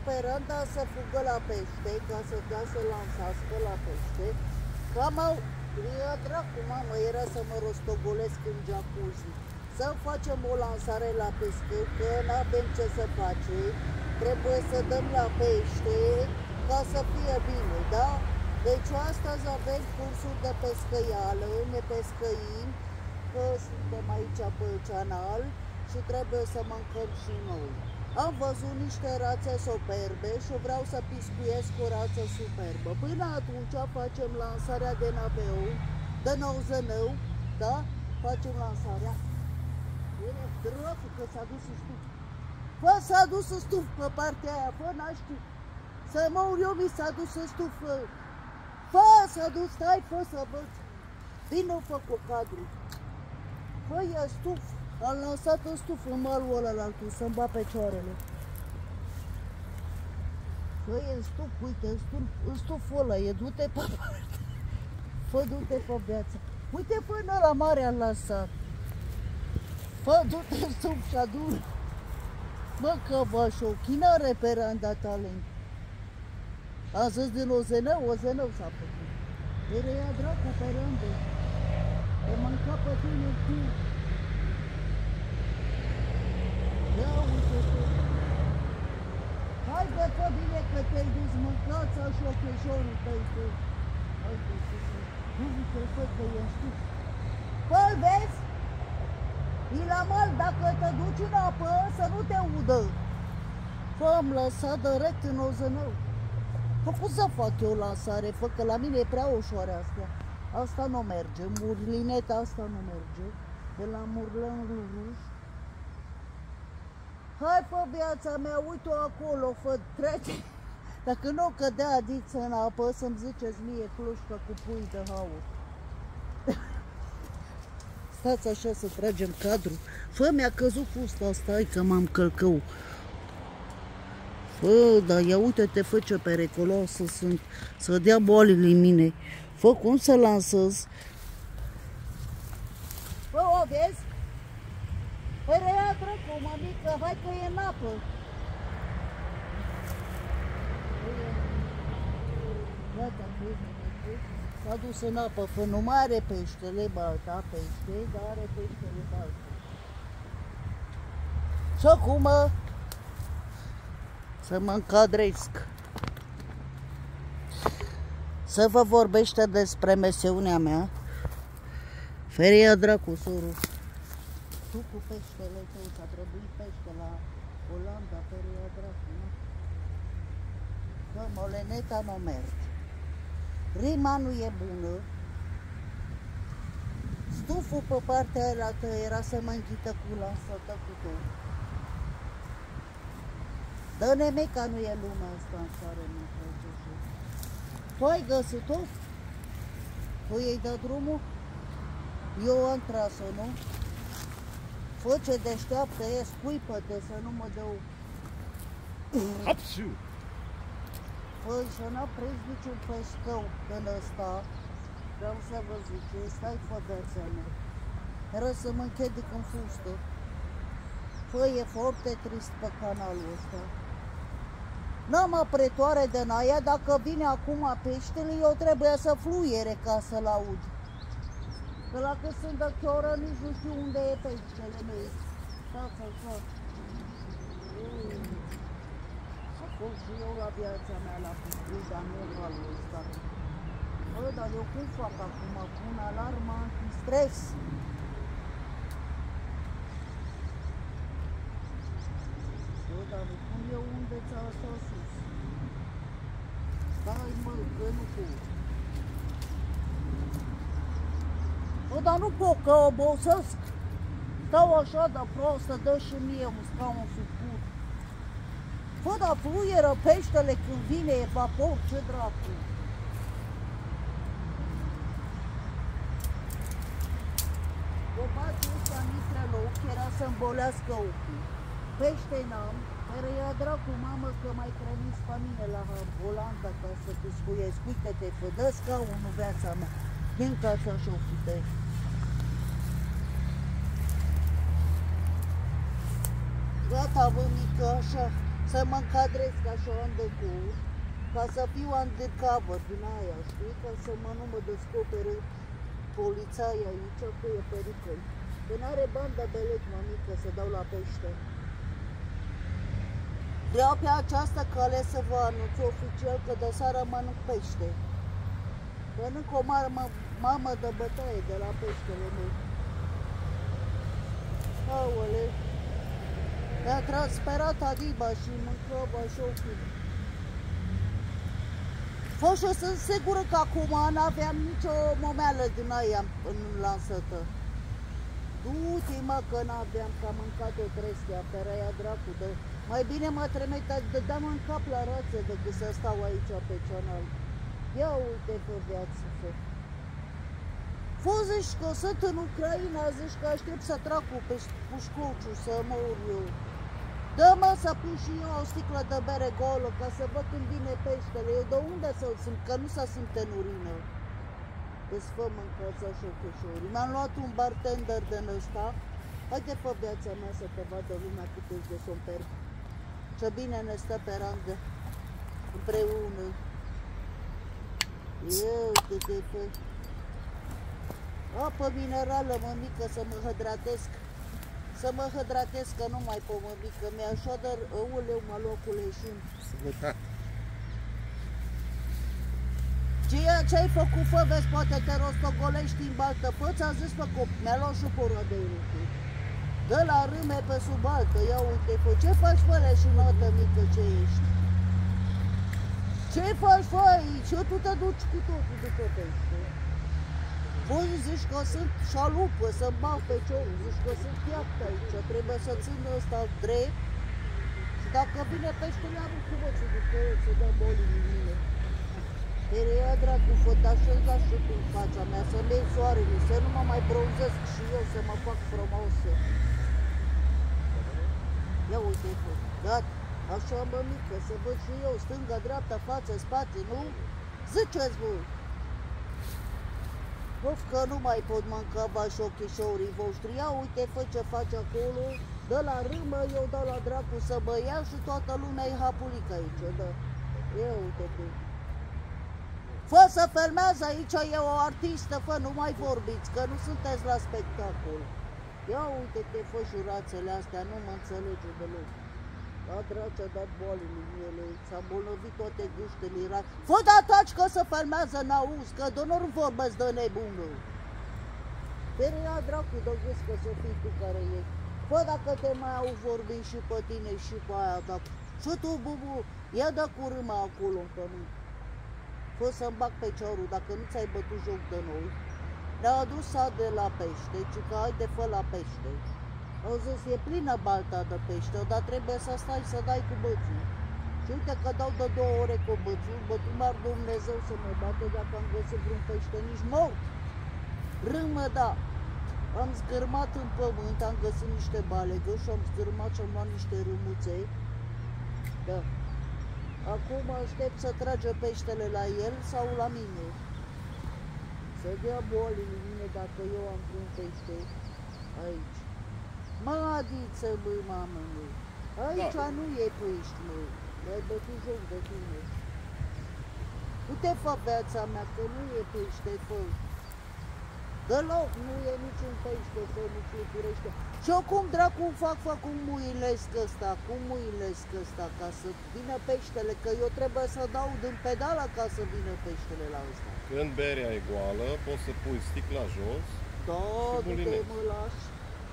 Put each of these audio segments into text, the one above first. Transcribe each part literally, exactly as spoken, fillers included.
pe rând să fugă la pește, ca să dea să lansească la pește. Cam au... Ia dracu, mamă, era să mă rostogolesc în jacuzzi. Să facem o lansare la pescău, că nu avem ce să facem. Trebuie să dăm la pește ca să fie bine, da? Deci astăzi avem cursul de pescăială, ne pescăim, că suntem aici pe canal și trebuie să mâncăm și noi. Am văzut niște rațe superbe și vreau să piscuiesc o rață superbă. Până atunci facem lansarea de naveu, de nou zănău, da? Facem lansarea. Bine, dracu, că s-a dus în stuf. Fă, s-a dus în stuf pe partea aia, fă, n-aș știu. Să mă uri eu, mi s-a dus în stuf. Fă, s-a dus, stai, fă să văd. Vino, fă cu cadru. Fă, e stuf. Am lansat în stuf în malul ălălaltul, să-mi bat picioarele. Fă, e în stuf, uite, în stuf, în stuful ăla, e, du-te pe parte. Fă, du-te pe viață. Uite, fă, în ăla mare am lansat. Fă, du-te în stuf și adu-l. Mă, că vă șochi, n-are pe randa talent. A zis din Ozenău, Ozenău s-a făcut. Era ea dracu pe rândă. Te mânca pe tine tu. Ia uite tu. Hai de fă bine că te-ai dus mâncața și ocheșorul tăi tu. Hai de fă. Nu uite fă că e stuf. Fă-l vezi? E la mal, dacă te duci în apă să nu te udă. Fă, am lăsat direct în Ozănău. Fă, cum să fac eu lansare? Fă, că la mine e prea ușoară astea. Asta nu merge, murlineta asta nu merge. De la Murlăn Ruj. Hai, fă, viața mea, uite-o acolo, fă, trece. Dacă nu cădea adiță în apă, să-mi ziceți mie clușcă cu pui de haur. Stați așa să tragem cadru. Fă, mi-a căzut fusta asta, hai că m-am călcău. Fă, dar ia uite-te, fă ce periculoasă sunt, să dea boalele în mine. Fă, cum să lansez? Fă, o vezi? Păi rea dracu, mămică, hai că e în apă. Gata, s-a dus în apă, fă, nu mai are peștele balta, pește, dar are peștele balta. Și acum să mă încadresc. Să vă vorbește despre mesiunea mea. Feria dracu, suru. Tu cu peștele tău, ți-a trebuit pește la Olanda, feria dracu, nu? Că moleneta nu merge. Rima nu e bună. Stuful pe partea aia era să mă închită cula, să tăcu tot. Dă nemeca, nu e lumea asta în care nu trece și... Tu ai găsit-o? Tu i-ai dat drumul? Eu am tras-o, nu? Fă ce deșteaptă e, scuipă-te să nu mă dă... Apsu! Păi și n-a prins niciun pescău în ăsta. Vreau să vă zic, stai fădăța mea. Era să mă închedic în fustă. Păi e foarte trist pe canalul ăsta. N-am apretoare de naia, dacă vine acum peștele, eu trebuie să fluiere ca să-l aud. Că la cât sunt de chioră, nici nu știu unde e peștele meu. Stați așa. Să pot și eu la viața mea la piscuit, dar nu halul ăsta. Bă, dar eu cum fac acum? Pun alarma anti-stres. Bă, dar nu pun eu unde ți-a asta sus. Stai, mă, că nu pot. Bă, dar nu pot, că obosesc. Stau așa de prostă, dă și mie un scaun sub cur. Bă, dar fluieră peștele când vine evapor, ce dracu. Bobacii ăștia mitră la ochi era să-mi bolească ochii. Pește n-am, dar ea dracu, mamă, că mai trimis pe mine la Olanda ca să piscuiesc. Uite-te, fă, dă scaunul, viața mea. Din casa așa-o fute. Gata, bă, mică, așa. să mă încadrez ca și o cu, ca să fiu undercover din aia, știi? Ca să mă nu mă descopere polițaia aici, că e pericol. Că n-are bani de belet, mămică, să dau la pește. Vreau pe această cale să vă anunț oficial că de seară mănânc pește. Mănânc o mare mamă de bătaie de la peștele meu. Aole, mi-a transperat adiba și mâncă bașocul. Fost și sunt sigură că acum n-aveam nicio momeală din aia în lansătă. Du-te, mă, că n-aveam, că am mâncat o trestea, pe aia dracu, de... Mai bine mă trimite, dădeam în cap la rață decât să stau aici pe canal. Ia uite pe viață, fă. Fă zici că sunt în Ucraina, zici că aștept să trag cu pușcuciu, să mor eu. Dă-mă să pun și eu o sticlă de bere golă, ca să văd când vine peștele. Eu de unde să-l simt? Că nu să simt în urină. Îți fă mâncața și ocheșorii. Mi-am luat un bartender din ăsta. Haide fă viața mea să te vadă lumea cât ești de somper. Ce bine ne stă pe randă împreună. Eu te te fă. Apă minerală, mămică, să mă hidratesc. Să mă hidratez, că nu mai pot, mămică. Mi-așa de uleu, mă locul leșin. Ceea ce ai făcut, fă, vezi, poate te rostogolești în baltă. Fă, ți-am zis, fă, copii, mi-a luat și porul de rupe. Dă la râme pe sub altă, ia uite, fă, ce faci, fă, leșinată mică, ce ești? Ce faci, fă, aici? Eu tu te duci cu totul după pește. Voi zici că sunt șalupă, să-mi bag pe cior, zici că sunt piaptă aici, trebuie să țin ăsta drept. Și dacă vine peștele, arunc cu bățul după el, să dă bolii din mine. Perea dracu, fă, așeza și tu în fața mea, să-mi iei soarele, să nu mă mai bronzesc și eu, să mă fac frumosă. Ia uite, fă, gata, așa, mămică, să văd și eu, stânga, dreapta, față, spate, nu? Ziceți voi! Of, că nu mai pot mânca bașochișorii voștri. Ia uite, fă ce faci acolo, dă la râmă, eu dau la dracu să mă ia și toată lumea e hapulică aici, da. Ia uite tu. Fă să filmează aici, e o artistă, fă, nu mai vorbiți, că nu sunteți la spectacol. Ia uite-te, fă jurațele astea, nu mă înțelege deloc. La dracu a dat boalele ele, s-a îmbolnăvit toate gâștele, era... Fă de ataci că se filmează, n-auzi, că doar nu vorbesc de nebună. Perea dracu, de gâs că să fii tu care ești. Fă dacă te mai au vorbit și pe tine și pe aia, dacă... Și tu, bubu, ia dă cu râma acolo în pământ. Fă să-mi bag pe ciorul, dacă nu ți-ai bătut joc de noi. Ne-a adus sat de la pește, ci că haide fă la pește. Au zis, e plină balta de pește, dar trebuie să stai să dai cu bățul. Și uite că dau de două ore cu bățul, bătul m-ar Dumnezeu să mă bată dacă am găsit vreun pește, nici mort. Râmă, da. Am zgârmat în pământ, am găsit niște balegă și am zgârmat și am luat niște râmuțe. Da. Acum aștept să trage peștele la el sau la mine. Să dea bolile mine dacă eu am vreun pește aici. Mă, adiță, bă, mamă, mă. Aici da. Nu e pești, mă. Mi-ai bătut joc de tine. Du-te, fă viața mea, că nu e pește, fă. Deloc nu e niciun pește, fă, nu fluturește. Și eu cum dracu fac, fac cum muilesc ăsta, cum muilesc ăsta, ca să vină peștele, că eu trebuie să dau din pedala ca să vină peștele la ăsta. Când berea e goală, poți să pui sticla jos. Da, du-te, mă lași.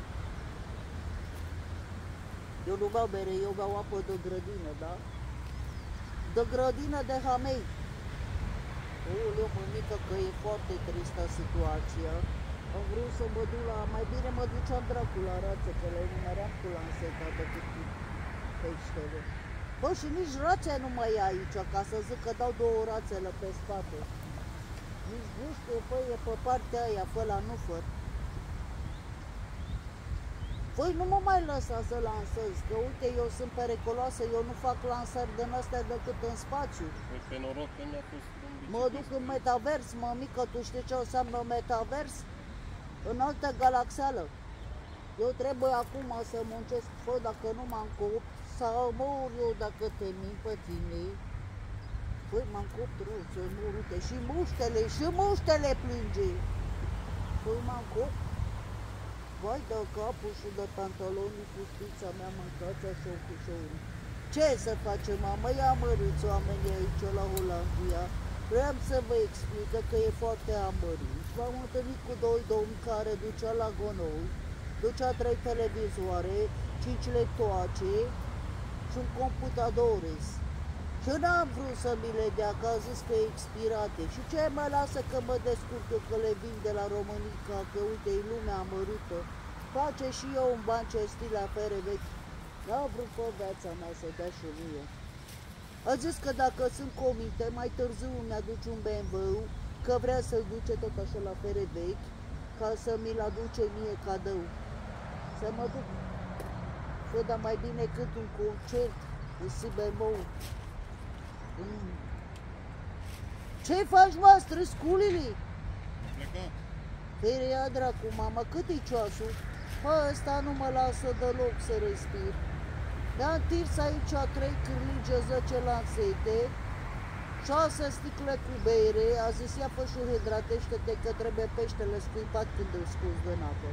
Eu nu beau bere, eu beau apă de grădină, da? De grădină de hamei. Oleu, mămică, că e foarte tristă situația. Am vrut să mă duc la... Mai bine mă duceam dracu la rață, că le numeream cu lanseta decât cu peștele. Bă, și nici rațe nu mai e aici, ca să zic că dau două rațele pe spate. Nici nu știu, păi, e pe partea aia, fă la nu fă. Voi nu mă mai lăsa să lansez, că uite, eu sunt periculoasă, eu nu fac lansări din astea decât în spațiu. Păi pe noroc că mi-a pus un mă duc în metavers, mămică, tu știi ce înseamnă metavers? În altă galaxeală. Eu trebuie acum să muncesc, fă, dacă nu m-am copt, sau mor eu dacă te min pe tine. Păi m-am copt rău să mor, uite, și muștele, și muștele plânge. Păi m-am copt. Vai de capul și de pantalonii cu spița mea, mâncați așa cu șouri. Ce să facem, mamă? Ia măriți oamenii aici la Olandia. Vreau să vă explic că e foarte amărit. M-am întâlnit cu doi domni care ducea la gonoi, ducea trei televizoare, cinci leptoace și un computadores. Și n-am vrut să mi le dea, că a zis că e expirate. Și ce mă lasă că mă descurc eu, că le vin de la Românica, că uite, e lumea amărită. Face și eu un ban cinstit la fere vechi. N-am vrut pe viața mea să dea și mie. A zis că dacă sunt comite, mai târziu mi-aduce un B M W, că vrea să-l duce tot așa la fere vechi, ca să mi-l aduce mie cadou. Să mă duc. Fă, dar mai bine cât un concert în S B M O. Mm. Ce faci, mă, străsculile? Plecat. Feria dracu, mama, cât-i ceasul? Bă, ăsta nu mă lasă deloc să respir. Mi-am întins aici trei cârlige, zece lansete, șase sticle cu bere, a zis ia fă și hidratește-te că trebuie peștele scuipat când îl scuzi din apă.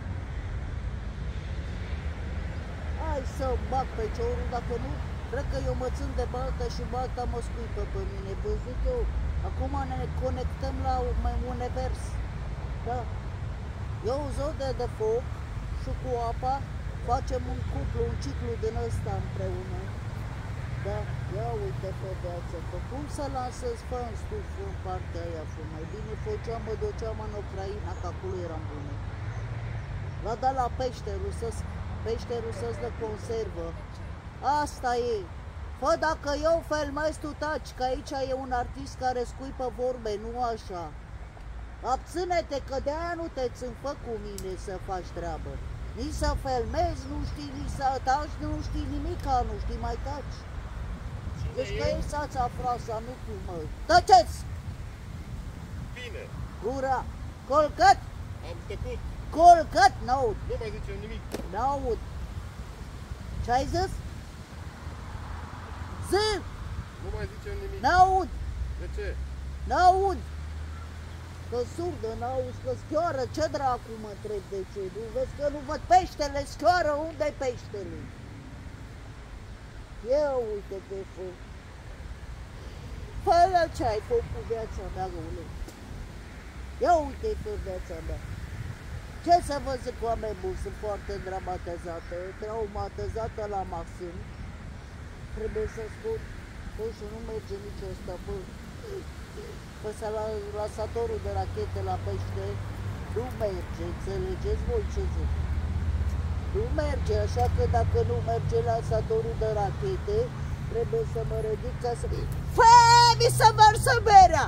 Hai să bag pe ciorul, dacă nu, cred că eu mă țin de baltă și balta mă scuipă pe mine, văzut eu. Acum ne conectăm la un univers. Da. Eu zode de foc și cu apa facem un cuplu, un ciclu din ăsta împreună. Da, ia uite pe viață, că cum să lansezi fă în stufă în partea aia, fă? Mai bine făceam, mă duceam în Ucraina, că acolo eram bună. La da la pește rusesc, pește rusesc de conservă. Asta e. Fă, dacă eu filmez, tu taci, că aici e un artist care scuipă vorbe, nu așa. Abține-te, că de-aia nu te țin, fă cu mine să faci treabă. Nici să filmezi, nu știi, nici să taci, nu știi nimica, nu știi, mai taci. Deci că e sața frasa, nu tu, mă. Tăceți! Bine. Gura! Colcat! Am tăcut. Colcat! N-aud! Nu mai zicem nimic. N-aud! Ce-ai zis? Zi! Nu mai zicem nimic. N-aud! De ce? N-aud! Că surdă, n-auzi, că schioară, ce dracu mă întreb de ce? Nu vezi că nu văd peștele, schioară, unde-i peștele? Ia uite pe fă. Fă-le ce ai făcut cu viața mea, găule. Ia uite pe viața mea. Ce să vă zic, oameni buni, sunt foarte dramatizată, traumatizată la maxim. Trebuie să spun, bă, și nu merge nici ăsta, bă. Că să la lansatorul de rachete la pește nu merge, înțelegeți voi ce zic? Nu merge, așa că dacă nu merge lansatorul de rachete, trebuie să mă ridic ca să... Fă, mi să varsă berea!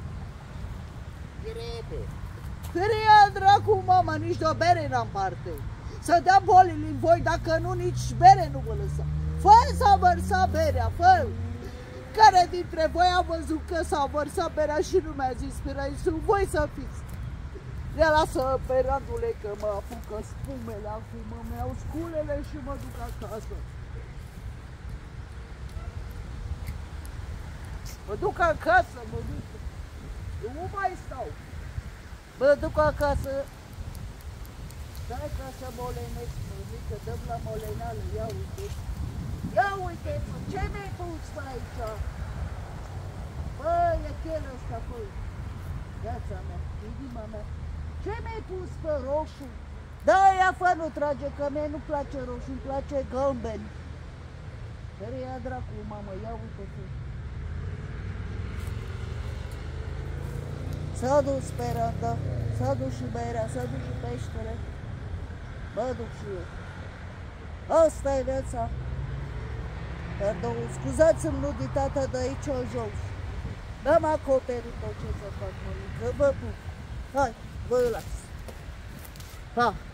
Era apă. Feria dracu, mama, nici de o bere n-am parte. Să dea bolile în voi, dacă nu, nici bere nu vă lăsa. Fă să vărsa berea, fă! Care dintre voi a văzut că s-a vărsat berea și nu mi-a zis Piraisu, voi să fiți. Le lasă pe randule că mă apucă spumele acum, mă iau sculele și mă duc acasă. Mă duc acasă, mă duc. Eu nu mai stau. Mă duc acasă. Stai ca să molenesc, mă, că dăm la molenală, ia uite. Ia uite, ce mi-ai pus pe aici? Bă, e chel ăsta, bă. Viața mea, inima mea. Ce mi-ai pus pe roșu? Da, ia fă, nu trage, că mie nu place roșu, îmi place galben. Care ia dracu, mamă, ia uite tu. S-a dus speranda, s-a dus și berea, s-a dus și peștele. Mă duc și eu. Asta e viața. Pardon, scuzați-mi nuditatea de aici jos. N-am acoperit tot ce să fac, mămică, vă pup. Hai, vă las. Pa!